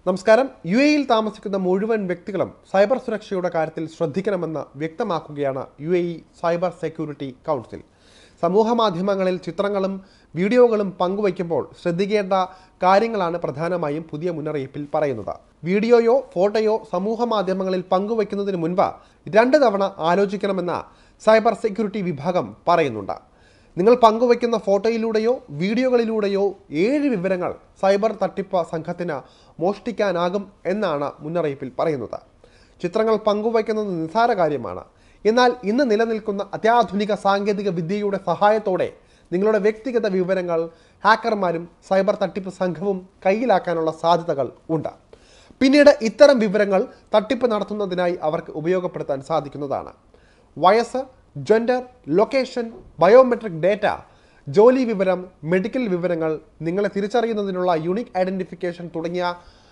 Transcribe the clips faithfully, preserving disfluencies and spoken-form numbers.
നമസ്കാരം. യു എയിൽ താമസിക്കുന്ന മുഴുവൻ വ്യക്തികളും സൈബർ സുരക്ഷയുടെ കാര്യത്തിൽ ശ്രദ്ധിക്കണമെന്ന് വ്യക്തമാക്കുകയാണ് U A E cyber security council. സമൂഹ മാധ്യമങ്ങളിൽ ചിത്രങ്ങളും വീഡിയോകളും പങ്കുവയ്ക്കുമ്പോൾ ശ്രദ്ധിക്കേണ്ട കാര്യങ്ങളാണ് പ്രധാനമായും പുതിയ മുന്നറിയിപ്പിൽ പറയുന്നത്. വീഡിയോയോ ഫോട്ടോയോ സമൂഹ മാധ്യമങ്ങളിൽ പങ്കുവയ്ക്കുന്നതിന് മുൻപ് രണ്ട് തവണ ആലോചിക്കണമെന്ന് സൈബർ സെക്യൂരിറ്റി വിഭാഗം പറയുന്നുണ്ട്. നിങ്ങൾ പങ്കുവയ്ക്കുന്ന ഫോട്ടോയിലൂടെയോ വീഡിയോകളിലൂടെയോ ഏഴ് വിവരങ്ങൾ സൈബർ തട്ടിപ്പ് സംഘത്തിന് മോഷ്ടിക്കാനാകും എന്നാണ് മുന്നറിയിപ്പിൽ പറയുന്നത്. ചിത്രങ്ങൾ പങ്കുവയ്ക്കുന്നത് നിസ്സാര കാര്യമാണ്. എന്നാൽ ഇന്ന് നിലനിൽക്കുന്ന അത്യാധുനിക സാങ്കേതിക വിദ്യയുടെ സഹായത്തോടെ നിങ്ങളുടെ വ്യക്തിഗത വിവരങ്ങൾ ഹാക്കർമാരും സൈബർ തട്ടിപ്പ് സംഘവും കയ്യിലാക്കാനുള്ള സാധ്യതകൾ ഉണ്ട്. പിന്നീട് ഇത്തരം വിവരങ്ങൾ തട്ടിപ്പ് നടത്തുന്നതിനായി അവർക്ക് ഉപയോഗപ്പെടുത്താൻ സാധിക്കുന്നതാണ്. വയസ്സ്, ജെൻഡർ, ലൊക്കേഷൻ, ബയോമെട്രിക് ഡേറ്റ, ജോലി വിവരം, മെഡിക്കൽ വിവരങ്ങൾ, നിങ്ങളെ തിരിച്ചറിയുന്നതിനുള്ള യൂണിക് ഐഡൻറ്റിഫിക്കേഷൻ തുടങ്ങിയ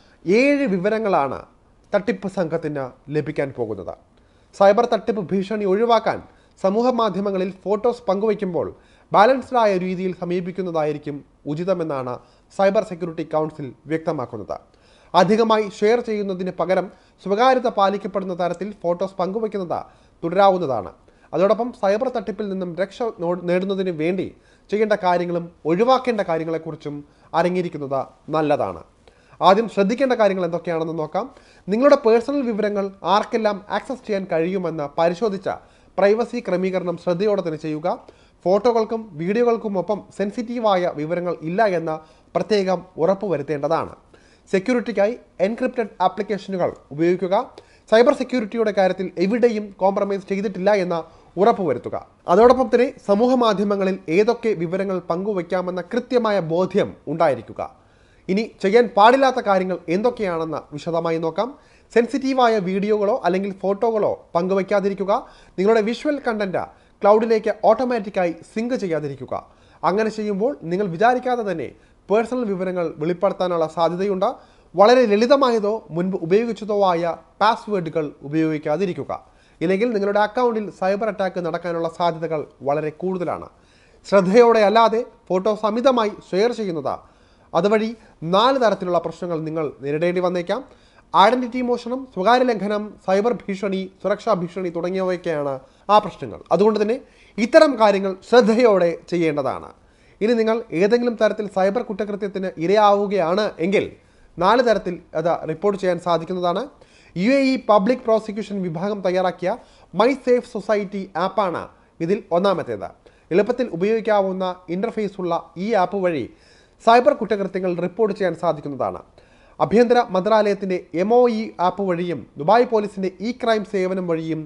ഏഴ് വിവരങ്ങളാണ് തട്ടിപ്പ് സംഘത്തിന് ലഭിക്കാൻ പോകുന്നത്. സൈബർ തട്ടിപ്പ് ഭീഷണി ഒഴിവാക്കാൻ സമൂഹ മാധ്യമങ്ങളിൽ ഫോട്ടോസ് പങ്കുവയ്ക്കുമ്പോൾ ബാലൻസ്ഡ് ആയ രീതിയിൽ സമീപിക്കുന്നതായിരിക്കും ഉചിതമെന്നാണ് സൈബർ സെക്യൂരിറ്റി കൗൺസിൽ വ്യക്തമാക്കുന്നത്. അധികമായി ഷെയർ ചെയ്യുന്നതിന് പകരം സ്വകാര്യത പാലിക്കപ്പെടുന്ന തരത്തിൽ ഫോട്ടോസ് പങ്കുവയ്ക്കുന്നത് തുടരാവുന്നതാണ്. അതോടൊപ്പം സൈബർ തട്ടിപ്പിൽ നിന്നും രക്ഷ നേടുന്നതിന് വേണ്ടി ചെയ്യേണ്ട കാര്യങ്ങളും ഒഴിവാക്കേണ്ട കാര്യങ്ങളെക്കുറിച്ചും അറിഞ്ഞിരിക്കുന്നത് നല്ലതാണ്. ആദ്യം ശ്രദ്ധിക്കേണ്ട കാര്യങ്ങൾ എന്തൊക്കെയാണെന്ന് നോക്കാം. നിങ്ങളുടെ പേഴ്സണൽ വിവരങ്ങൾ ആർക്കെല്ലാം ആക്സസ് ചെയ്യാൻ കഴിയുമെന്ന് പരിശോധിച്ച പ്രൈവസി ക്രമീകരണം ശ്രദ്ധയോടെ തന്നെ ചെയ്യുക. ഫോട്ടോകൾക്കും വീഡിയോകൾക്കുമൊപ്പം സെൻസിറ്റീവായ വിവരങ്ങൾ ഇല്ല എന്ന് പ്രത്യേകം ഉറപ്പുവരുത്തേണ്ടതാണ്. സെക്യൂരിറ്റിക്കായി എൻക്രിപ്റ്റഡ് ആപ്ലിക്കേഷനുകൾ ഉപയോഗിക്കുക. സൈബർ സെക്യൂരിറ്റിയുടെ കാര്യത്തിൽ എവിടെയും കോംപ്രമൈസ് ചെയ്തിട്ടില്ല എന്ന് ഉറപ്പുവരുത്തുക. അതോടൊപ്പം തന്നെ സമൂഹ മാധ്യമങ്ങളിൽ ഏതൊക്കെ വിവരങ്ങൾ പങ്കുവയ്ക്കാമെന്ന കൃത്യമായ ബോധ്യം ഉണ്ടായിരിക്കുക. ഇനി ചെയ്യാൻ പാടില്ലാത്ത കാര്യങ്ങൾ എന്തൊക്കെയാണെന്ന് വിശദമായി നോക്കാം. സെൻസിറ്റീവായ വീഡിയോകളോ അല്ലെങ്കിൽ ഫോട്ടോകളോ പങ്കുവയ്ക്കാതിരിക്കുക. നിങ്ങളുടെ വിഷ്വൽ കണ്ടന്റ് ക്ലൗഡിലേക്ക് ഓട്ടോമാറ്റിക്കായി സിങ്ക് ചെയ്യാതിരിക്കുക. അങ്ങനെ ചെയ്യുമ്പോൾ നിങ്ങൾ വിചാരിക്കാതെ തന്നെ പേഴ്സണൽ വിവരങ്ങൾ വെളിപ്പെടുത്താനുള്ള സാധ്യതയുണ്ട്. വളരെ ലളിതമായതോ മുൻപ് ഉപയോഗിച്ചതോ ആയ പാസ്വേഡുകൾ ഉപയോഗിക്കാതിരിക്കുക. ഇല്ലെങ്കിൽ നിങ്ങളുടെ അക്കൗണ്ടിൽ സൈബർ അറ്റാക്ക് നടക്കാനുള്ള സാധ്യതകൾ വളരെ കൂടുതലാണ്. ശ്രദ്ധയോടെ അല്ലാതെ ഫോട്ടോസ് അമിതമായി ഷെയർ ചെയ്യുന്നത് അതുവഴി നാല് തരത്തിലുള്ള പ്രശ്നങ്ങൾ നിങ്ങൾ നേരിടേണ്ടി വന്നേക്കാം. ഐഡന്റിറ്റി മോഷണം, സ്വകാര്യ ലംഘനം, സൈബർ ഭീഷണി, സുരക്ഷാ ഭീഷണി തുടങ്ങിയവയൊക്കെയാണ് ആ പ്രശ്നങ്ങൾ. അതുകൊണ്ട് തന്നെ ഇത്തരം കാര്യങ്ങൾ ശ്രദ്ധയോടെ ചെയ്യേണ്ടതാണ്. ഇനി നിങ്ങൾ ഏതെങ്കിലും തരത്തിൽ സൈബർ കുറ്റകൃത്യത്തിന് ഇരയാവുകയാണ് എങ്കിൽ നാല് തരത്തിൽ അത് റിപ്പോർട്ട് ചെയ്യാൻ സാധിക്കുന്നതാണ്. U A E public prosecution വിഭാഗം തയ്യാറാക്കിയ മൈ സേഫ് സൊസൈറ്റി ആപ്പാണ് ഇതിൽ ഒന്നാമത്തേത്. എളുപ്പത്തിൽ ഉപയോഗിക്കാവുന്ന ഇൻ്റർഫേസ് ഉള്ള ഈ ആപ്പ് വഴി സൈബർ കുറ്റകൃത്യങ്ങൾ റിപ്പോർട്ട് ചെയ്യാൻ സാധിക്കുന്നതാണ്. ആഭ്യന്തര മന്ത്രാലയത്തിൻ്റെ എം ഒ ഇ ആപ്പ് വഴിയും ദുബായ് പോലീസിൻ്റെ ഇ ക്രൈം സേവനം വഴിയും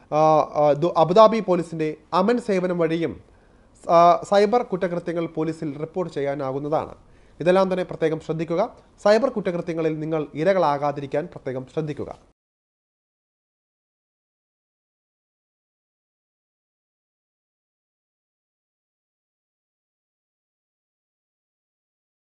അബുദാബി പോലീസിൻ്റെ അമൻ സേവനം വഴിയും സൈബർ കുറ്റകൃത്യങ്ങൾ പോലീസിൽ റിപ്പോർട്ട് ചെയ്യാനാകുന്നതാണ്. ഇതെല്ലാം തന്നെ പ്രത്യേകം ശ്രദ്ധിക്കുക. സൈബർ കുറ്റകൃത്യങ്ങളിൽ നിങ്ങൾ ഇരകളാകാതിരിക്കാൻ പ്രത്യേകം ശ്രദ്ധിക്കുക.